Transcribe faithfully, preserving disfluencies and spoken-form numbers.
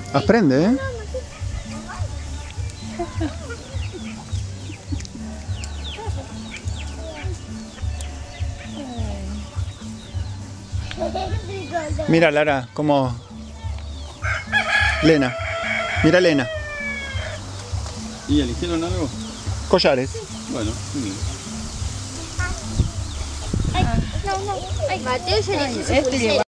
Aprende, ¿eh? Mira, Lara, como... Lena. Mira, Lena. ¿Y eligieron algo? Collares. Bueno, muy bien. Mateo ya eligió su pulsera.